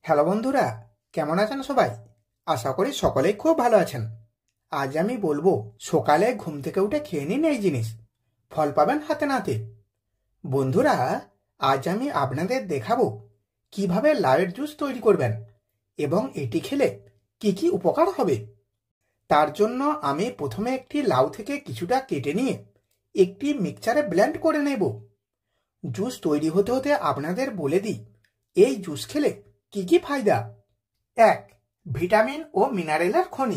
Hello বন্ধুরা, কেমন আছেন সবাই? আশা করি সকলেই খুব ভালো আছেন। আজ আমি বলবো সকালে ঘুম থেকে উঠে খেয়ে নিন এই জিনিস, ফল পাবেন হাতে নাতে। বন্ধুরা, আজ আমি আপনাদের দেখাবো কিভাবে লাউয়ের জুস তৈরি করবেন এবং এটি খেলে কি কি উপকার হবে। তার জন্য আমি প্রথমে একটি লাউ থেকে কিছুটা কেটে নিয়ে একটি মিক্সচারে ব্লেন্ড করে নেব। জুস তৈরি হতে হতে আপনাদের বলে দিই এই জুস খেলে কি কি ফায়দা। ১. ভিটামিন ও মিনারেলের খনি।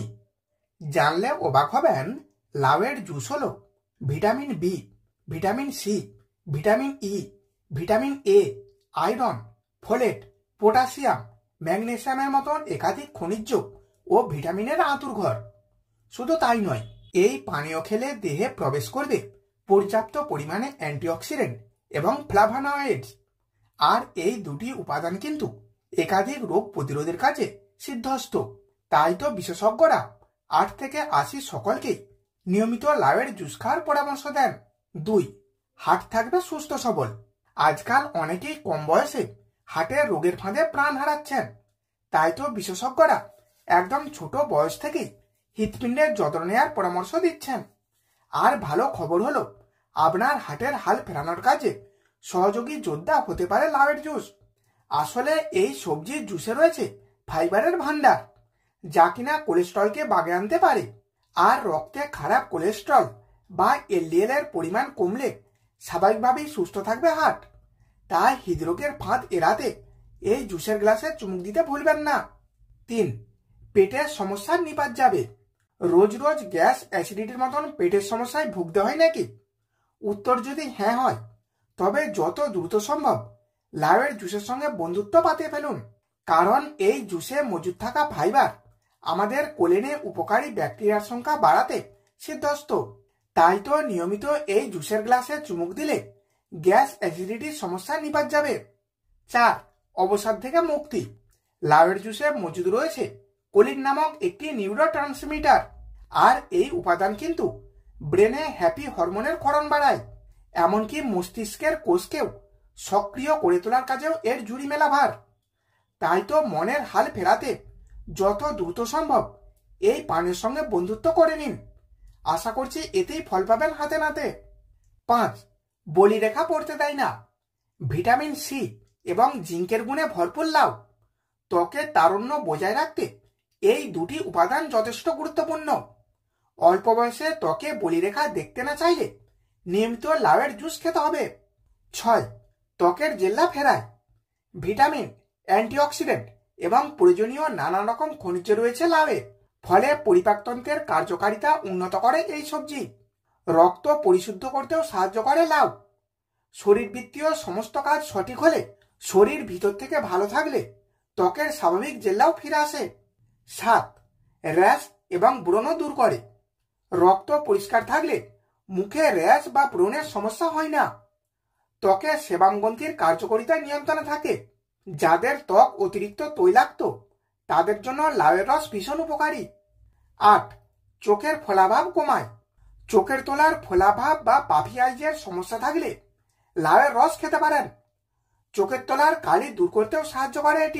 জানলে অবাক হবেন, লাউয়ের জুস হলো vitamin B, vitamin C, vitamin E, vitamin A, iron, folate, potassium, ম্যাগনেসিয়ামের মতন একাধিক খনিজ ও ভিটামিনের আঁতুড়ঘর। শুধু তাই নয়, এই পানীয় খেলে দেহে প্রবেশ করবে পর্যাপ্ত পরিমাণে অ্যান্টিঅক্সিডেন্ট এবং ফ্লাভোনয়েডস। আর এই দুটি উপাদান কিন্তু একাধিক রোগ প্রতিরোধের কাজে সিদ্ধহস্ত। তাই তো বিশেষজ্ঞরা ৮ থেকে ৮০ সকলকেই নিয়মিত লাউয়ের জুস খাওয়ার পরামর্শ দেন। ২. হার্ট থাকবে সুস্থ সবল। আজকাল অনেকেই কম বয়সে হার্টের রোগের ফাঁদে প্রাণ হারাচ্ছেন। তাই তো বিশেষজ্ঞরা একদম ছোট বয়স থেকেই হৃৎপিণ্ডের যত্ন নেওয়ার পরামর্শ দিচ্ছেন। আর ভালো খবর হলো, আপনার হার্টের হাল ফেরানোর কাজে সহযোগী যোদ্ধা হতে পারে লাউয়ের জুস। আসলে এই সবজির জুসে রয়েছে ফাইবারের ভান্ডার, যা কিনা কোলেস্ট্রলকে বাগে আনতে পারে। আর রক্তে খারাপ কোলেস্ট্রল বা এলডিএল এর পরিমাণ কমলে স্বাভাবিকভাবেই সুস্থ থাকবে হার্ট। তাই হৃদরোগের ফাঁদ এড়াতে এই জুসের গ্লাসে চুমুক দিতে ভুলবেন না। ৩. পেটের সমস্যার নিপাত যাবে। রোজ রোজ গ্যাস অ্যাসিডিটির মতন পেটের সমস্যায় ভুগতে হয় নাকি? উত্তর যদি হ্যাঁ হয়, তবে যত দ্রুত সম্ভব লাউয়ের জুসের সঙ্গে বন্ধুত্ব পাতে ফেলুন। কারণ এই জুসে মজুদ থাকা ফাইবার আমাদের কোলেনে উপকারী ব্যাকটেরিয়ার সংখ্যা বাড়াতে সিদ্ধহস্ত। তাই তো নিয়মিত এই জুসের গ্লাসে চুমুক দিলে গ্যাস অ্যাসিডিটির সমস্যা নিপাত যাবে। ৪. অবসাদ থেকে মুক্তি। লাউয়ের জুসে মজুদ রয়েছে কোলিন নামক একটি নিউরোট্রান্সমিটার। আর এই উপাদান কিন্তু ব্রেনে হ্যাপি হরমোনের ক্ষরণ বাড়ায়। এমনকি মস্তিষ্কের কোষকেও সক্রিয় করে তোলার কাজেও এর জুড়ি মেলা ভার। তাই তো মনের হাল ফেরাতে যত দ্রুত সম্ভব এই পানের সঙ্গে বন্ধুত্ব করে নিন। আশা করছি এতেই ফল পাবেন হাতে নাতে। ৫. বলিরেখা পড়তে দেয় না। ভিটামিন সি এবং জিঙ্কের গুণে ভরপুর লাউ ত্বকের তারুণ্য বজায় রাখতে এই দুটি উপাদান যথেষ্ট গুরুত্বপূর্ণ। অল্প বয়সে ত্বকে বলিরেখা দেখতে না চাইলে নিয়মিত লাউয়ের জুস খেতে হবে। ৬. ত্বকের জেল্লা ফেরায়। ভিটামিন, অ্যান্টিঅক্সিডেন্ট এবং প্রয়োজনীয় নানা রকম খনিজ রয়েছে লাউয়ে। ফলে পরিপাকতন্ত্রের কার্যকারিতা উন্নত করে এই সবজি। রক্ত পরিশুদ্ধ করতেও সাহায্য করে লাউ। শরীরবৃত্তীয় সমস্ত কাজ সঠিক হলে, শরীর ভিতর থেকে ভালো থাকলে ত্বকের স্বাভাবিক জেল্লাও ফিরে আসে। ৭. র্যাশ এবং ব্রণ দূর করে। রক্ত পরিষ্কার থাকলে মুখে র্যাশ বা ব্রণের সমস্যা হয় না। ত্বকে সেবামগ্রন্থির কার্যকারিতা নিয়ন্ত্রণে থাকে। যাদের ত্বক অতিরিক্ত তৈলাক্ত তাদের জন্য লাউয়ের রস ভীষণ উপকারী। ৮. চোখের ফোলাভাব কমায়। চোখের তলার ফোলাভাব বা পাফি আইজের সমস্যা থাকলে লাউয়ের রস খেতে পারেন। চোখের তলার কালি দূর করতেও সাহায্য করে এটি।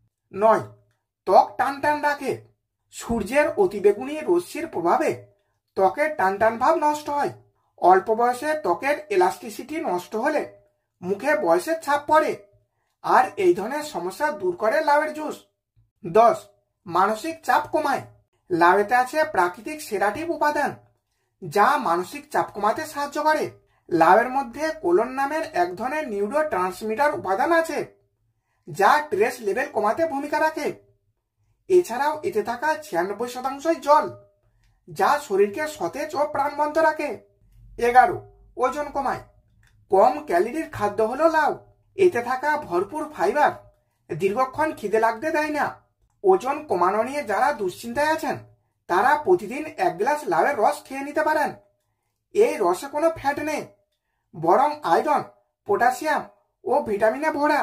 ৯. ত্বক টান টান রাখে। সূর্যের অতিবেগুনি রশ্মির প্রভাবে ত্বকের টান টান ভাব নষ্ট হয়। অল্প বয়সে ত্বকের এলাস্টিসিটি নষ্ট হলে মুখে বয়সের ছাপ পড়ে। আর এই ধরনের সমস্যা দূর করে লাউয়ের জুস। ১০. মানসিক চাপ কমায়। লাউয়েতে আছে প্রাকৃতিক সেডাটিভ উপাদান, যা মানসিক চাপ কমাতে সাহায্য করে। লাউয়ের মধ্যে কোলন নামের এক ধরনের নিউরো ট্রান্সমিটার উপাদান আছে, যা স্ট্রেস লেভেল কমাতে ভূমিকা রাখে। এছাড়াও এতে থাকা ৯৬% জল, যা শরীরকে সতেজ ও প্রাণবন্ত রাখে। ১১. ওজন কমায়। কম ক্যালোরির খাদ্য হলো লাউ। এতে থাকা ভরপুর ফাইবার দীর্ঘক্ষণ খিদে লাগতে দেয় না। ওজন কমানো নিয়ে যারা দুশ্চিন্তায় আছেন তারা প্রতিদিন ১ গ্লাস লাউয়ের রস খেয়ে নিতে পারেন। এই রসে কোনো ফ্যাট নেই, বরং আয়রন, পটাশিয়াম ও ভিটামিনে ভরা।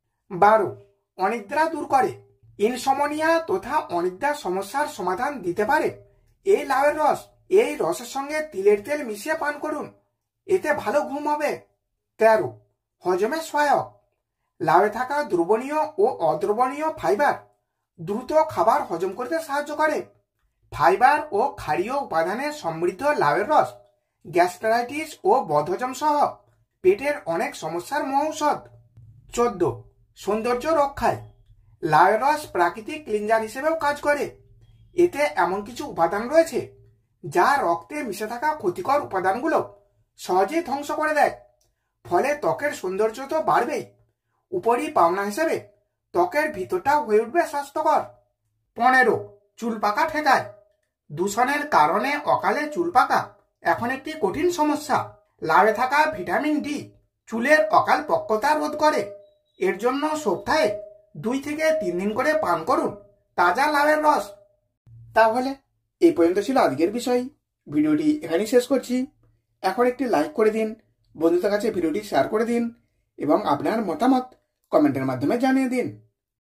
১২. অনিদ্রা দূর করে। ইনসমনিয়া তথা অনিদ্রার সমস্যার সমাধান দিতে পারে এই লাউয়ের রস। এই রসের সঙ্গে তিলের তেল মিশিয়ে পান করুন, এতে ভালো ঘুম হবে। ১৩. হজমে সহায়ক। লাউয়ে থাকা দ্রবণীয় ও অদ্রবণীয় ফাইবার দ্রুত খাবার হজম করতে সাহায্য করে। ফাইবার ও ক্ষারীয় উপাদানে সমৃদ্ধ লাউয়ের রস গ্যাস্ট্রাইটিস ও বদহজম সহ পেটের অনেক সমস্যার মহৌষধ। 14. সৌন্দর্য রক্ষায় লাউয়ের রস প্রাকৃতিক ক্লিনজার হিসেবেও কাজ করে। এতে এমন কিছু উপাদান রয়েছে যা রক্তে মিশে থাকা ক্ষতিকর উপাদানগুলো সহজেই ধ্বংস করে দেয়। ফলে ত্বকের সৌন্দর্য তো বাড়বেই, উপরই পাওনা হিসেবে ত্বকের ভিতরটাও হয়ে উঠবে স্বাস্থ্যকর। 15. চুল পাকা ঠেকায়। দূষণের কারণে অকালে চুল পাকা এখন একটি কঠিন সমস্যা। লাউয়ে থাকা ভিটামিন ডি চুলের অকাল পক্কতা রোধ করে। এর জন্য সপ্তাহে 2 থেকে 3 দিন করে পান করুন তাজা লাউয়ের রস। তাহলে এই পর্যন্ত ছিল আজকের বিষয়। ভিডিওটি এখানেই শেষ করছি। এখন একটি লাইক করে দিন, বন্ধুদের কাছে ভিডিওটি শেয়ার করে দিন এবং আপনার মতামত কমেন্টের মাধ্যমে জানিয়ে দিন।